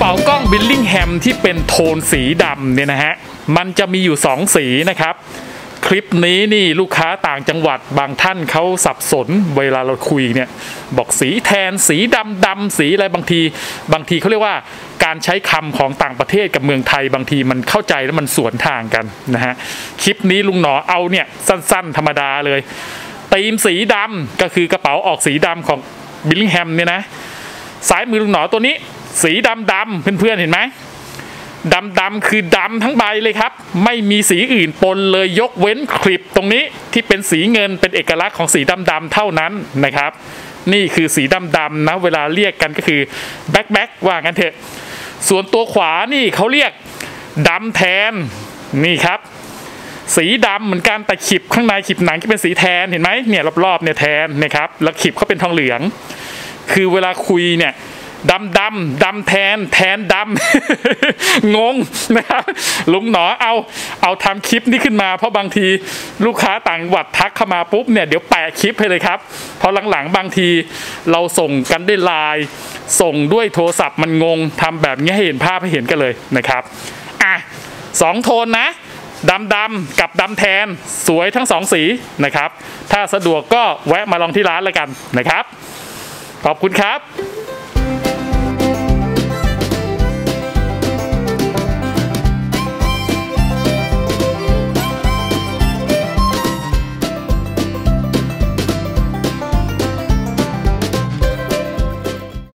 เอากล้องบิลลิงแฮมที่เป็นโทนสีดำเนี่ยนะฮะมันจะมีอยู่2สีนะครับคลิปนี้นี่ลูกค้าต่างจังหวัดบางท่านเขาสับสนเวลาเราคุยเนี่ยบอกสีแทนสีดำสีอะไรบางทีเขาเรียกว่าการใช้คำของต่างประเทศกับเมืองไทยบางทีมันเข้าใจแล้วมันสวนทางกันนะฮะคลิปนี้ลุงหนอเอาเนี่ยสั้นๆธรรมดาเลยธีมสีดำก็คือกระเป๋าออกสีดำของบิลลิงแฮมเนี่ยนะสายมือลุงหนอตัวนี้สีดำเพื่อนๆเห็นไหมดำคือดำทั้งใบเลยครับไม่มีสีอื่นปนเลยยกเว้นคลิปตรงนี้ที่เป็นสีเงินเป็นเอกลักษณ์ของสีดำเท่านั้นนะครับนี่คือสีดำนะเวลาเรียกกันก็คือแบ็คว่างั้นเถอะส่วนตัวขวานี่เขาเรียกดำแทนนี่ครับสีดำเหมือนกันแต่ขีบข้างในขีบหนังที่เป็นสีแทนเห็นไหมเนี่ยรอบๆเนี่ยแทนนะครับแล้วขีบเขาเป็นทองเหลืองคือเวลาคุยเนี่ยดำแทนดำ งงนะครับลุงหนอเอาทำคลิปนี้ขึ้นมาเพราะบางทีลูกค้าต่างจังหวัดทักเข้ามาปุ๊บเนี่ยเดี๋ยวแปะคลิปให้เลยครับพอหลังๆบางทีเราส่งกันด้วยไลน์ส่งด้วยโทรศัพท์มันงงทำแบบนี้ให้เห็นภาพให้เห็นกันเลยนะครับ2โทนนะดำกับดำแทนสวยทั้ง2สีนะครับถ้าสะดวกก็แวะมาลองที่ร้านแล้วกันนะครับขอบคุณครับ